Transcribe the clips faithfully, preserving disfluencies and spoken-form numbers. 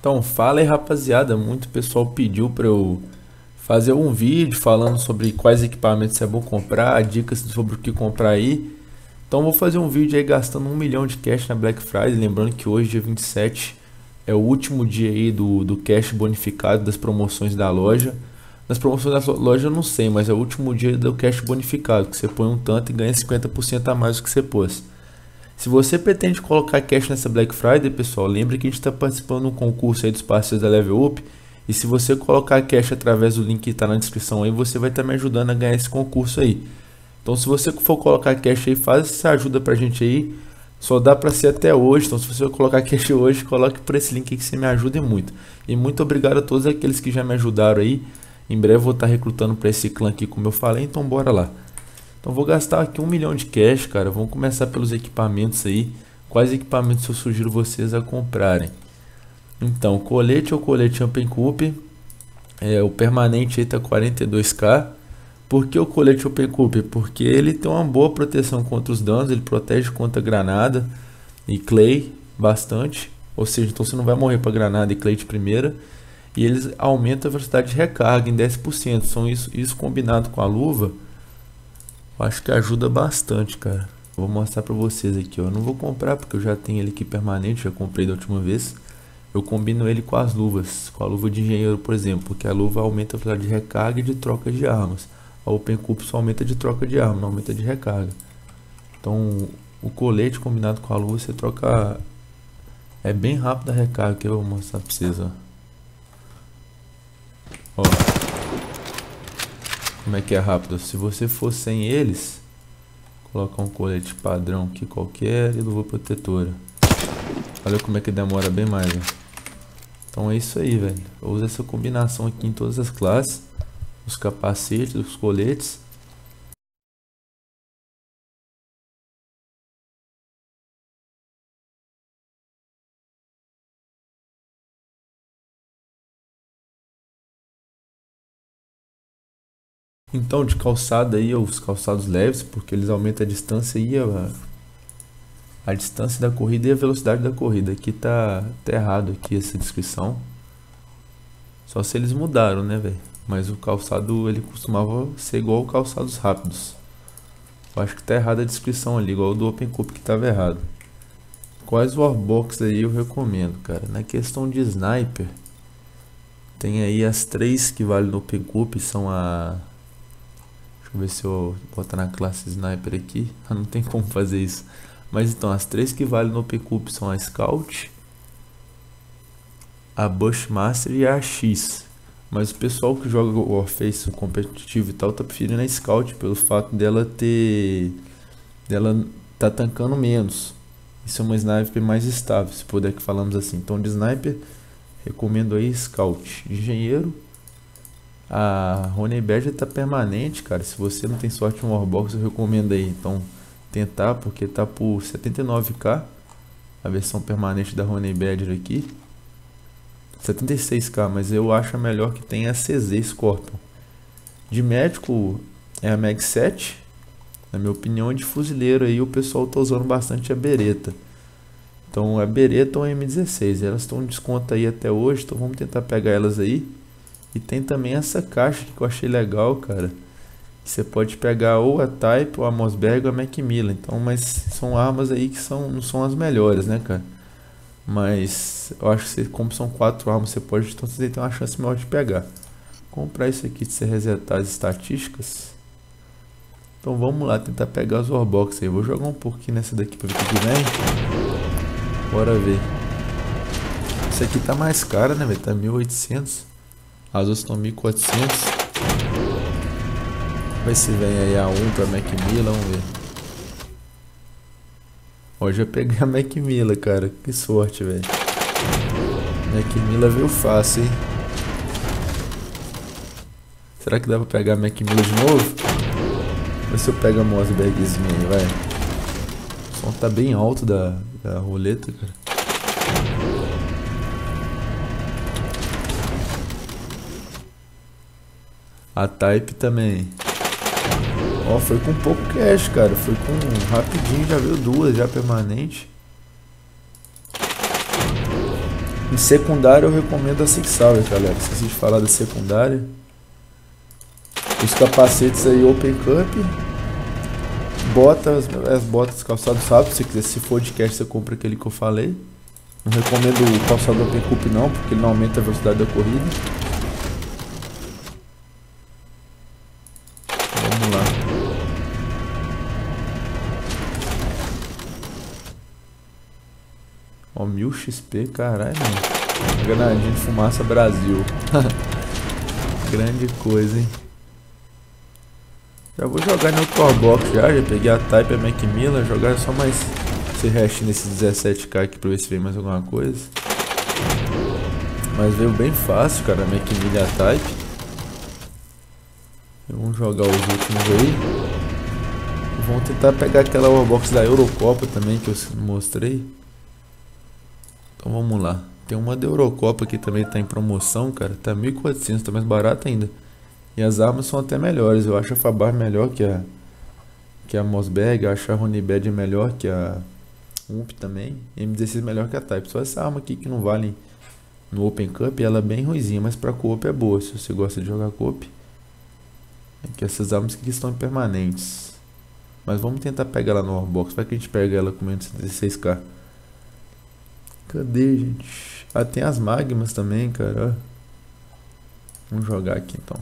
Então, fala aí, rapaziada. Muito pessoal pediu para eu fazer um vídeo falando sobre quais equipamentos é bom comprar, dicas sobre o que comprar aí. Então, vou fazer um vídeo aí gastando um milhão de cash na Black Friday. Lembrando que hoje, dia vinte e sete, é o último dia aí do, do cash bonificado das promoções da loja. Nas promoções da loja eu não sei, mas é o último dia do cash bonificado, que você põe um tanto e ganha cinquenta por cento a mais do que você pôs. Se você pretende colocar cash nessa Black Friday, pessoal, lembre que a gente está participando de um concurso aí dos parceiros da Level Up. E se você colocar cash através do link que está na descrição aí, você vai estar tá me ajudando a ganhar esse concurso aí. Então, se você for colocar cash aí, faz essa ajuda pra gente aí. Só dá para ser até hoje. Então, se você for colocar cash hoje, coloque por esse link aí que você me ajuda muito. E muito obrigado a todos aqueles que já me ajudaram aí. Em breve eu vou estar tá recrutando para esse clã aqui, como eu falei. Então, bora lá. Então vou gastar aqui um milhão de cash, cara. Vamos começar pelos equipamentos aí. Quais equipamentos eu sugiro vocês a comprarem? Então, colete ou colete Jumping Cup. É, o permanente aí tá quarenta e dois k. Por que o colete Jumping Cup? Porque ele tem uma boa proteção contra os danos. Ele protege contra granada e clay bastante. Ou seja, então você não vai morrer para granada e clay de primeira. E eles aumentam a velocidade de recarga em dez por cento. São isso, isso combinado com a luva. Eu acho que ajuda bastante, cara. Vou mostrar pra vocês aqui, ó. Eu não vou comprar porque eu já tenho ele aqui permanente, já comprei da última vez. Eu combino ele com as luvas, com a luva de engenheiro, por exemplo, porque a luva aumenta a velocidade de recarga e de troca de armas. A Open Cup só aumenta de troca de arma, não aumenta de recarga. Então, o colete combinado com a luva, você troca... É bem rápido a recarga, que eu vou mostrar pra vocês, ó. Ó. Como é que é rápido? Se você for sem eles, colocar um colete padrão aqui qualquer e luva protetora. Olha como é que demora bem mais, né? Então é isso aí, velho. Eu uso essa combinação aqui em todas as classes. Os capacetes, os coletes. Então, de calçada aí, os calçados leves, porque eles aumentam a distância e a, a distância da corrida e a velocidade da corrida. Aqui tá, tá errado aqui essa descrição. Só se eles mudaram, né, velho? Mas o calçado, ele costumava ser igual ao calçados rápidos. Eu acho que tá errada a descrição ali, igual o do Open Cup que tava errado. Quais warbox aí eu recomendo, cara? Na questão de sniper, tem aí as três que valem no Open Cup, são a... Deixa eu ver se eu botar na classe Sniper aqui. Não tem como fazer isso. Mas então, as três que valem no Open Cup são a Scout, a Bushmaster e a X. Mas o pessoal que joga o Warface competitivo e tal tá preferindo a Scout pelo fato dela ter... dela tá tancando menos. Isso é uma Sniper mais estável, se puder que falamos assim. Então de Sniper, recomendo aí Scout. Engenheiro, a Honey Badger tá permanente, cara. Se você não tem sorte em Warbox, eu recomendo aí. Então, tentar, porque tá por setenta e nove k a versão permanente da Honey Badger aqui. setenta e seis k, mas eu acho a melhor que tem a C Z Scorpion. De médico é a Mag sete. Na minha opinião, de fuzileiro aí o pessoal tá usando bastante a Beretta. Então, a Beretta ou a M dezesseis, elas estão em desconto aí até hoje, então vamos tentar pegar elas aí. E tem também essa caixa que eu achei legal, cara. Você pode pegar ou a Type, ou a Mossberg, ou a Macmillan. Então, mas são armas aí que são, não são as melhores, né, cara? Mas eu acho que você, como são quatro armas, você pode, então você tem uma chance maior de pegar. Comprar isso aqui de você resetar as estatísticas. Então vamos lá tentar pegar os Warbox aí. Vou jogar um pouquinho nessa daqui pra ver o que vem. Bora ver. Essa aqui tá mais cara, né, velho? Tá mil e oitocentos. As outras estão mil e quatrocentos. Vai se vem aí a um pra Macmillan, vamos ver. Hoje eu peguei a Macmillan, cara. Que sorte, velho. Macmillan veio fácil, hein? Será que dá pra pegar a Macmillan de novo? Vê se eu pego a Mossbergzinha aí, vai. O som tá bem alto da, da roleta, cara. A Type também. Ó, foi com pouco cash, cara. Foi com rapidinho, já veio duas já permanente. Em secundária eu recomendo a Sig Sauer, galera. Esqueci de falar da secundária. Os capacetes aí Open Cup. Botas, as botas calçados rápido. Se quiser, se for de cash, você compra aquele que eu falei. Não recomendo o calçado Open Cup não, porque ele não aumenta a velocidade da corrida. Vamos lá. Ó, mil X P, caralho, mano. Granadinha de fumaça Brasil. Grande coisa, hein. Já vou jogar no Corebox já, já peguei a Type e a Macmillan, jogar só mais esse resto nesse dezessete K aqui pra ver se vem mais alguma coisa. Mas veio bem fácil, cara, a Macmillan e a Type. Vamos jogar os últimos aí. Vamos tentar pegar aquela Warbox da Eurocopa também que eu mostrei. Então vamos lá. Tem uma da Eurocopa aqui também que tá em promoção, cara. Tá mil e quatrocentos, tá mais barato ainda. E as armas são até melhores. Eu acho a Fabar melhor que a que a Mossberg. Eu acho a Honeyberry melhor que a U M P também. E M dezesseis melhor que a Type. Só essa arma aqui que não vale no Open Cup. Ela é bem ruizinha, mas pra co-op é boa. Se você gosta de jogar co-op. É que essas armas aqui estão impermanentes. Mas vamos tentar pegar ela no Warbox. Vai que a gente pega ela com menos dezesseis K. Cadê, gente? Ah, tem as magmas também, cara. Vamos jogar aqui então.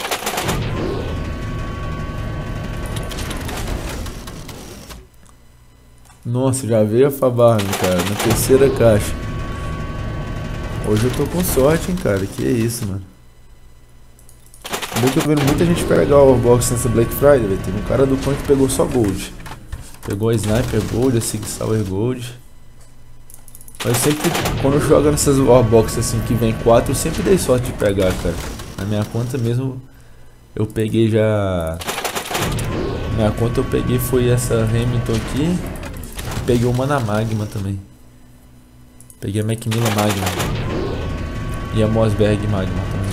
Nossa, já veio a Fabar, cara, na terceira caixa. Hoje eu tô com sorte, hein, cara. Que é isso, mano. Eu tô vendo muita gente pegar o Warbox nessa Black Friday, velho. Teve um cara do Punk que pegou só Gold. Pegou a Sniper Gold, a Sig Sauer Gold. Mas sempre, quando eu jogo nessas Warbox assim que vem quatro, eu sempre dei sorte de pegar, cara. Na minha conta mesmo, eu peguei já... Na minha conta eu peguei foi essa Hamilton aqui. Peguei uma na Magma também. Peguei a Macmillan Magma. E a Mossberg Magma também.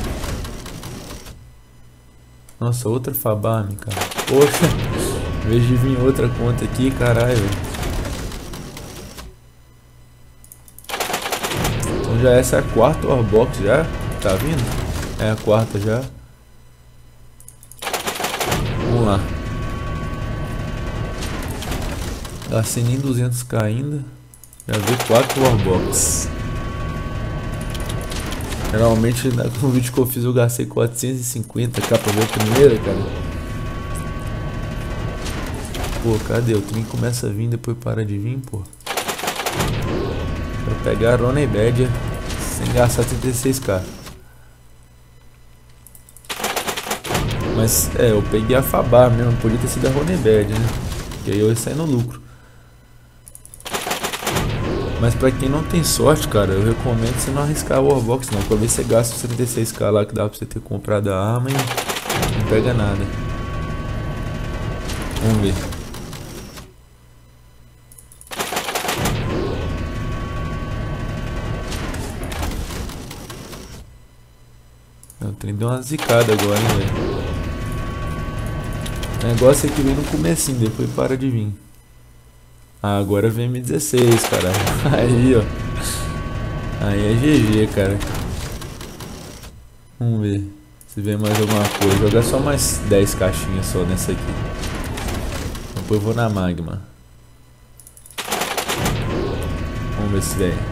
Nossa, outra Fabarme, cara. Poxa, em vez de vir outra conta aqui, caralho, velho. Então já essa é a quarta Warbox já. Tá vindo? É a quarta já. Vamos lá. Gastei nem duzentos K ainda. Já vi quatro Warbox. Geralmente no vídeo que eu fiz eu gastei quatrocentos e cinquenta K pra ver a primeira, cara. Pô, cadê? O trem começa a vir, depois para de vir, pô. Pra pegar a Ronnie Badger sem gastar trinta e seis K. Mas é, eu peguei a Fabar mesmo, podia ter sido a Ronnie Badger, né? Que aí eu ia sair no lucro. Mas pra quem não tem sorte, cara, eu recomendo você não arriscar a Warbox não. Talvez você gaste os trinta e seis K lá que dá pra você ter comprado a arma e não pega nada. Vamos ver. O trem deu uma zicada agora, hein, velho. O negócio é que vem no comecinho, depois para de vir. Ah, agora vem M dezesseis, cara. Aí, ó. Aí é G G, cara. Vamos ver se vem mais alguma coisa. Vou jogar só mais dez caixinhas só nessa aqui. Depois eu vou na Magma. Vamos ver se vem.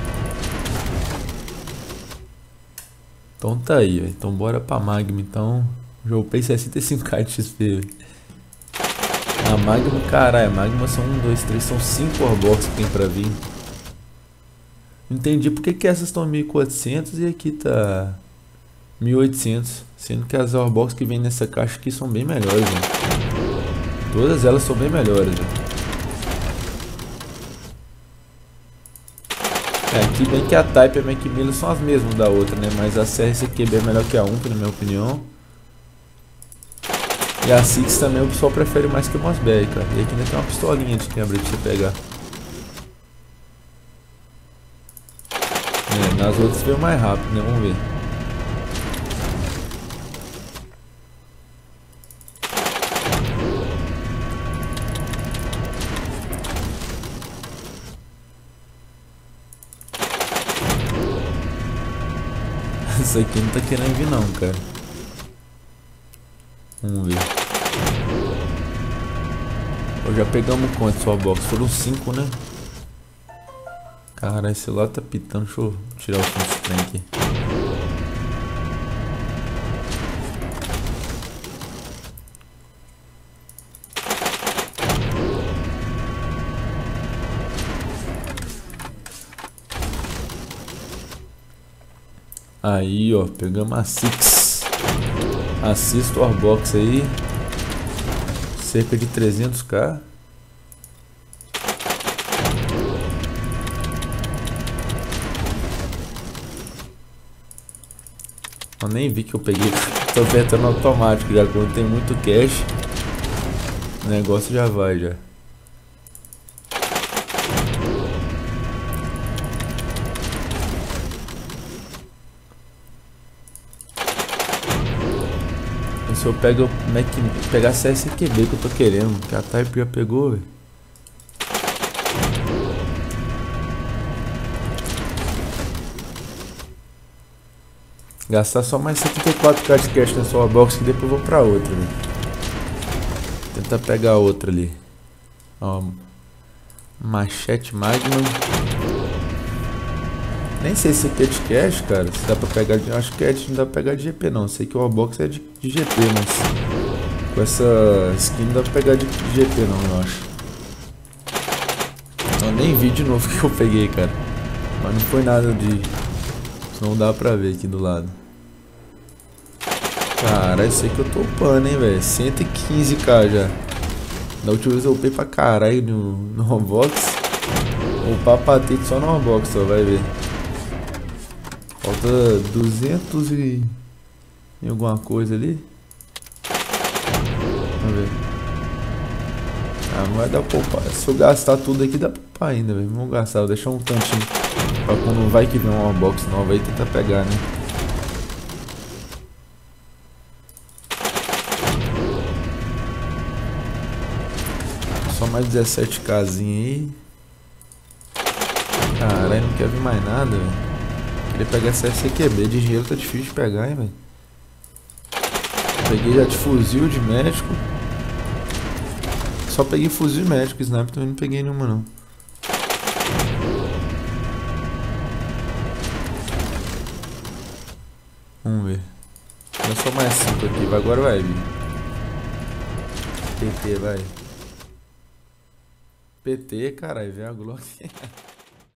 Então tá aí, velho. Então bora pra Magma, então. Jogei sessenta e cinco K de X P, velho. A Magma, caralho, a Magma são um, dois, três, são cinco Warbox que tem pra vir. Entendi porque que essas estão mil e quatrocentos e aqui tá mil e oitocentos. Sendo que as Warbox que vem nessa caixa aqui são bem melhores, né? Todas elas são bem melhores, né? É, aqui bem que a Type e a Macmillan são as mesmas da outra, né? Mas a C R C Q B é melhor que a U M P, na minha opinião. E a Six também o pessoal prefere mais que a Mossberg, cara. E aqui ainda tem uma pistolinha de quebra pra você pegar. É, nas outras veio mais rápido, né? Vamos ver. Essa aqui não tá querendo vir não, cara. Vamos ver. Eu já pegamos quanto sua box? Foram cinco, né? Cara, esse lá tá pitando. Deixa eu tirar o som desse trem aqui. Aí, ó, pegamos a Six. Assista o Warbox aí. Cerca de trezentos k. Eu nem vi que eu peguei. Tô apertando automático já. Quando tem muito cash, o negócio já vai já. Se eu pego Mac, pegar C S Q B que eu tô querendo, que a Type já pegou, véio. Gastar só mais setenta e quatro k de cash na sua box que depois eu vou pra outra, véio. Tentar pegar outra ali. Ó, Machete Magnum. Nem sei se aqui é de cash, cara. Se dá pra pegar de... Acho que é de... não dá pra pegar de G P não. Sei que o Warbox é de, de G P, mas... Com essa skin não dá pra pegar de, de G P não, eu acho. Eu nem vi de novo que eu peguei, cara. Mas não foi nada de... Não dá pra ver aqui do lado. Cara, isso aí que eu tô upando, hein, velho. cento e quinze k já. Da última vez eu upei pra caralho no, no Warbox. Vou upar patente só no Warbox, só vai ver. Falta duzentos e... e alguma coisa ali. Vamos ver. Ah, não vai dar pra poupar. Se eu gastar tudo aqui, dá pra poupar ainda, velho. Vamos gastar, vou deixar um tantinho. Pra quando vai que vem uma box nova aí, tentar pegar, né? Só mais dezessete kzinho aí. Caralho, não quer vir mais nada, velho. Queria pegar essa C S Q B, de dinheiro tá difícil de pegar, hein, velho. Peguei já de fuzil, de médico. Só peguei fuzil e médico, sniper também não peguei nenhuma não. Vamos ver. É só mais cinco aqui, agora vai vir. P T, vai. P T, caralho, vem a Glock.